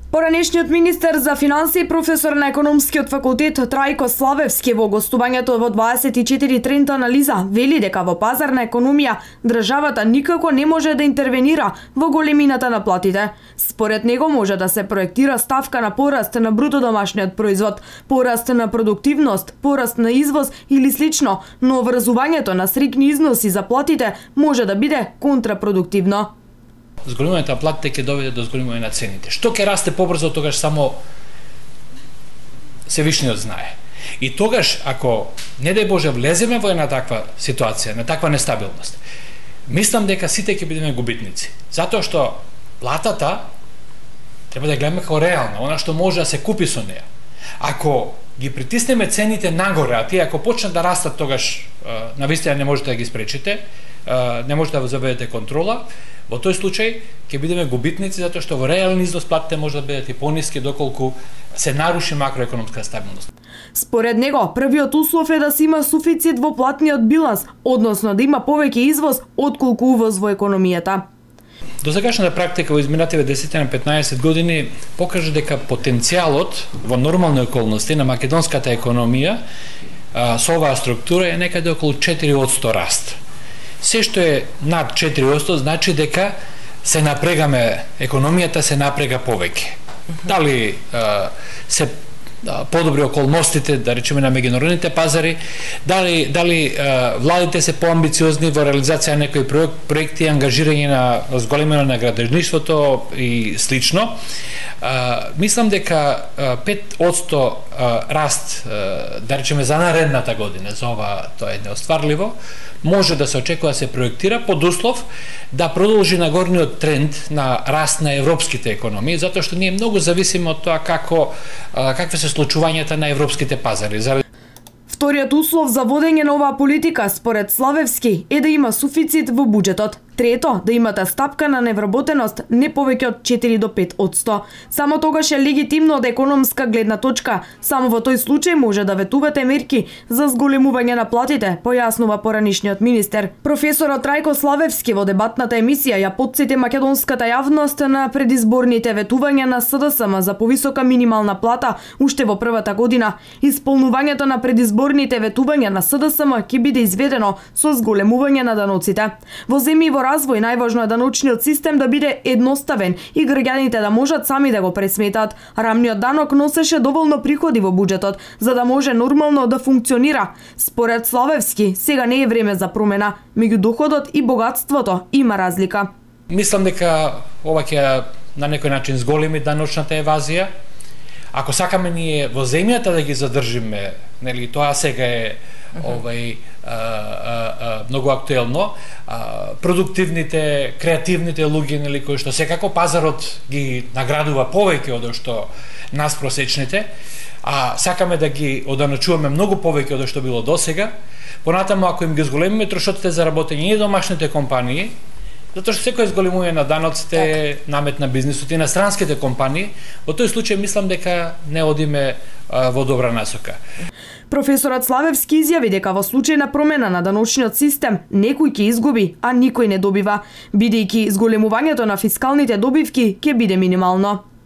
Поранешниот министер за финансии и професор на економскиот факултет Трајко Славевски во гостувањето во 24 Трент анализа вели дека во пазарна економија државата никако не може да интервенира во големината на платите. Според него може да се проектира ставка на пораст на бруто домашниот производ, пораст на продуктивност, пораст на извоз или слично, но врзувањето на стрикни износи за платите може да биде контрапродуктивно. Зголемувањето на платите ќе доведе до зголемување на цените. Што ќе расте побрзо, тогаш само Севишниот знае. И тогаш, ако, не дај Боже, влеземе во една таква ситуација, на таква нестабилност, мислам дека сите ќе бидеме губитници. Затоа што платата треба да гледаме како реална, она што може да се купи со неја. Ако ги притиснеме цените нагоре, а тие ако почнат да растат, тогаш навистина не можете да ги спречите, не можете да заведете контрола. Во тој случај ќе бидеме губитници, затоа што во реален износ платите може да бидат и пониски доколку се наруши макроекономска стабилност. Според него, првиот услов е да се има суфицит во платниот биланс, односно да има повеќе извоз отколку увоз во економијата. Досегашната практика во изминативе 10 на 15 години покажа дека потенцијалот во нормални околности на македонската економија со оваа структура е некаде околу 4% раст. Се што е над 4% значи дека се напрегаме, економијата се напрега повеќе. Дали се подобри околностите, да речеме, на меѓународните пазари, дали владите се поамбициозни во реализација на некои проекти, ангажирање на зголемено на градежништвото и слично. Мислам дека 5% раст, да речеме, за наредната година, за ова тоа е неостварливо, може да се очекува да се проектира под услов да продолжи нагорниот тренд на раст на европските економии, затоа што ние многу зависиме од тоа какви се случувањата на европските пазари. Вториот услов за водење на оваа политика, според Славевски, е да има суфицит во буџетот. Трето, да имате стапка на невработеност не повеќе од 4 до 5%. Само тогаш е легитимно од економска гледна точка. Само во тој случај може да ветувате мерки за зголемување на платите, појаснува поранишниот министер. Професорот Трајко Славевски во дебатната емисија ја потсети македонската јавност на предизборните ветувања на СДСМ за повисока минимална плата уште во првата година. Исполнувањето на предизборните ветувања на СДСМ ќе биде изведено со зголемување на даноците. Во земји во развој најважно е даночниот систем да биде едноставен и граѓаните да можат сами да го пресметаат. Рамниот данок носеше доволно приходи во буџетот за да може нормално да функционира. Според Славевски, сега не е време за промена. Меѓу доходот и богатството има разлика. Мислам дека ова ќе на некој начин зголеми даночната евазија. Ако сакаме ние во земјата да ги задржиме, нели, тоа сега е многу актуелно, продуктивните, креативните луѓе, нели, кои што секако пазарот ги наградува повеќе од што нас просечните, а сакаме да ги оданачуваме многу повеќе од што било досега, понатаму ако им ги зголемиме трошоците за работење и домашните компании, затоа што секој зголемување на даноците намет на бизнисот и на странските компании, во тој случај мислам дека не одиме во добра насока. Професорот Славевски изјави дека во случај на промена на даночниот систем некој ќе изгуби, а никој не добива, бидејќи зголемувањето на фискалните добивки ќе биде минимално.